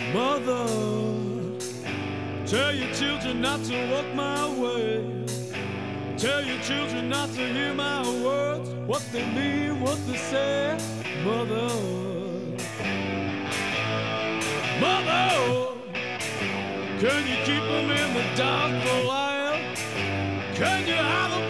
Mother, tell your children not to walk my way. Tell your children not to hear my words, what they mean, what they say. Mother, Mother, can you keep them in the dark for a while? Can you hide them